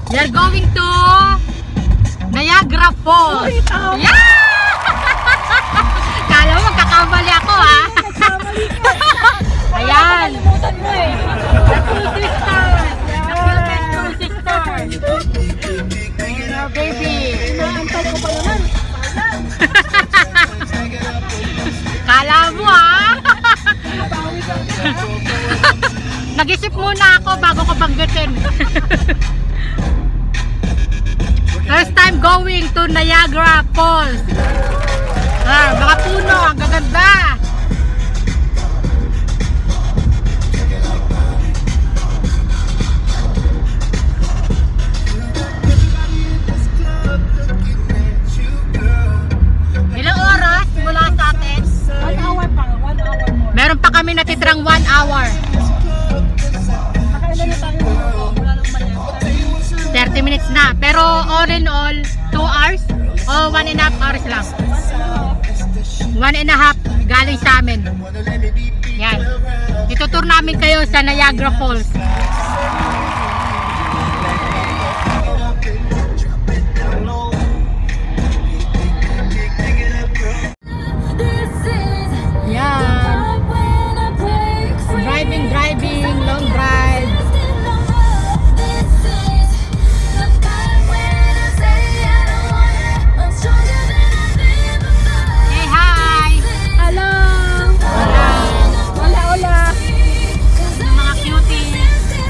We are going to Niagara Falls. Yeah! Kala mo magkakamali ako ha? Ayan. Nakalimutan mo eh. The two sisters. The cutest two sisters. Hello baby. Inaantay ko pa naman. Kala mo ha? Nabawi ka na. Nag-isip muna ako bago ko banggitin. First time going to Niagara Falls. Mga puno, ang gaganda. Ilang oras mula sa atin? 1 hour pa. 1 hour more. Meron pa kami natitrang 1 hour. Nakailan na tayo dito? Wala nang mali. 30 minutes na. Pero all in all, 2 hours? O 1.5 hours lang? 1.5 galing sa amin. Yan. Itutur namin kayo sa Niagara Falls. Yan. Driving, long drive. Hey, hi! Hello! Hola! Hola, hola! Mga cuties.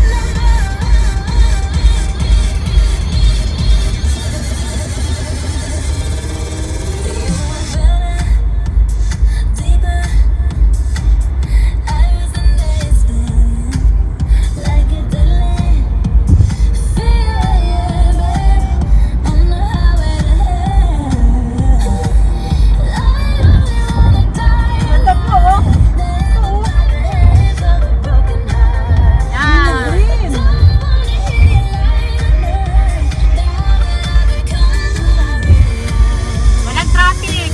Ganda po, oh! Yan. Green! Walang traffic.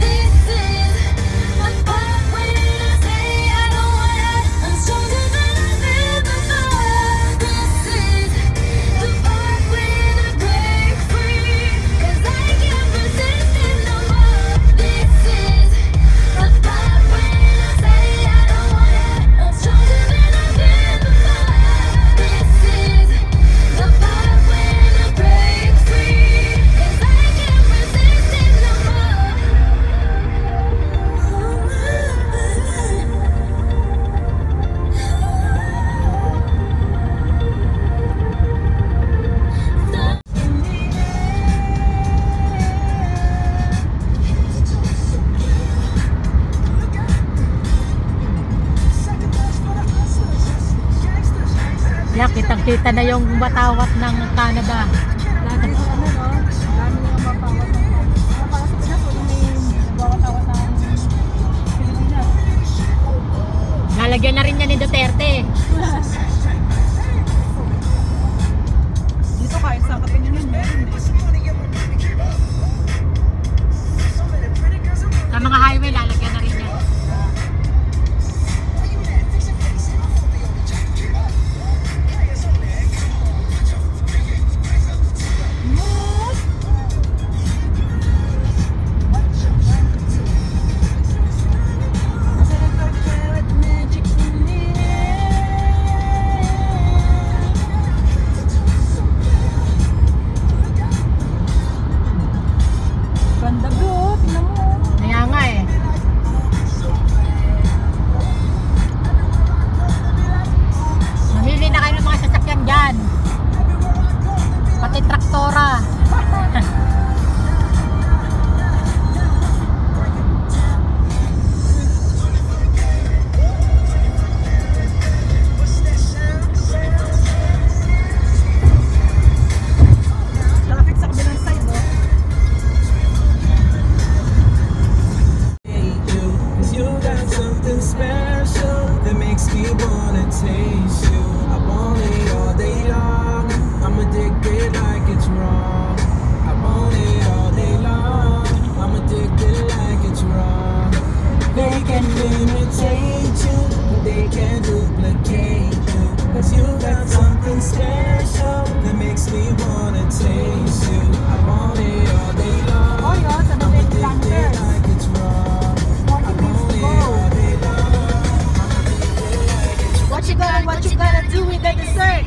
Yan, kitang-kita na yung watawat ng Canada. Lagi sa ano, no? Lagi yung mapawat ng mapasok na po yung may bawat-awat ng Pilipinas. Lalagyan na rin yan ni Duterte. Dito kahit sa katingin meron eh. Sa mga highway, lalagyan na rin yan. Ganda bro, tingnan mo. Kaya nga eh. me what you gonna do with the dessert.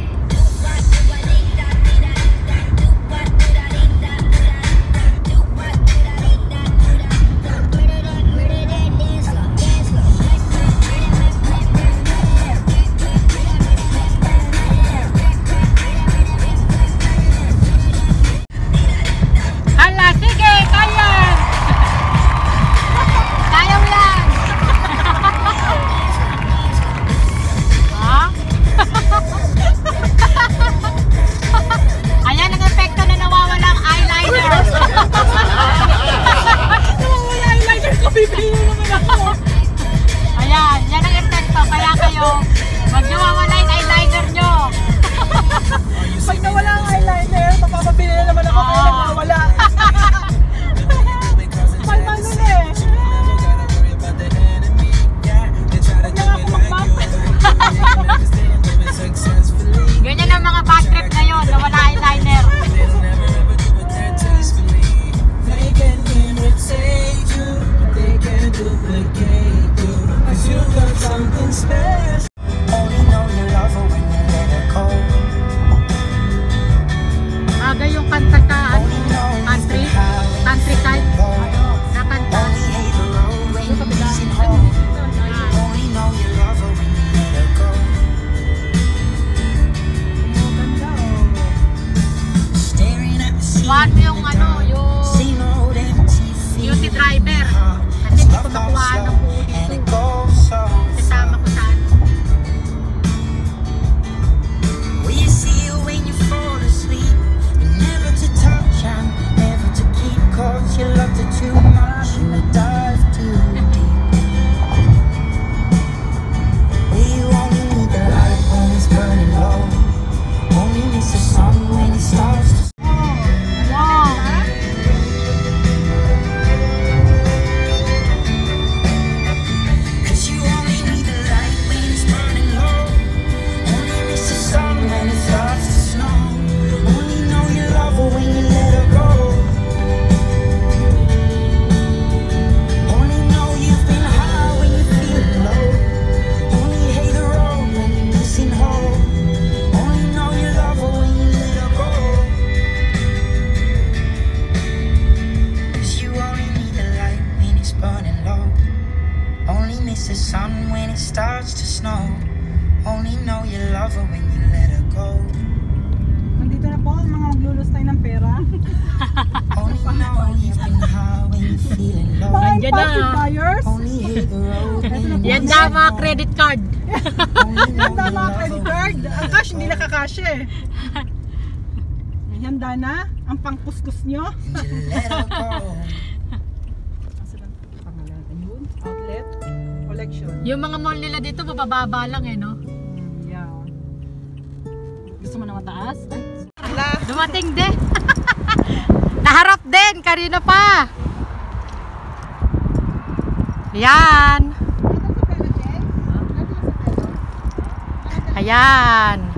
Hala, sige, kaya! Kaya mo yan! Ha? Ayan ang epekto na nawawala ang eyeliner. Nawawala eyeliner ko, bibili naman ako. Ayan, yan ang epekto. Kaya kayo, wag nyo wawala yung eyeliner nyo. Pag nawala ang eyeliner, mapapabili na naman ako kaya nawawala. Palmal nun eh. Huwag na nga ako mag-map. Ganyan ang mga bad trip ngayon, nawala eyeliner. They can imitate you, but they can't duplicate you. 'Cause you got something special. Only know you love her when you let her go. Aga yung kanta sa Only know you've been high when you countryside. feel low. Na kanta. Only hate the road when you're missing home. Only know you love her when you let her go. Staring at the sea. One yung ano, yung Same old empty beauty feeling. driver. Kasi hindi ko makuha ng pulis And it ko. goes so Kasama ko sa ano. Will you see you when you fall asleep? And never to touch and never to keep. 'Cause you loved her too much and you dive too deep. Will you only need the light when it's burning low? Only miss the sun when it starts to Wow. Cause you only need the light when it's burning low. Only miss the sun when it starts to snow. Only know you love her when you let her go. Only know you've been high when you're feeling low. Only hate the road when you're missing home. Only know you love her when you let her go. 'Cause you only need the light when it's burning low. Only miss the sun when it starts to snow. Only know you love her when you let her go. Nandito na po ang mga maglulustay ng pera. Only know you've been high when you're feeling low. Mga Nandiyan na. impulsive buyers. Only hate the road when you're Yan missing na mga home. credit card. Only know Handa you mga love credit her card. Ang cash hindi nakakasya eh. Handa na ang pangkuskus nyo. when you let her go. Asa lang pangalan? Ayun, outlet, collection. Yung mga mall nila dito, mabababa lang eh, no? Yeah. Gusto mo na mataas? Ay, Dumating din. Naharap din, kanina pa. Yan. Ayan.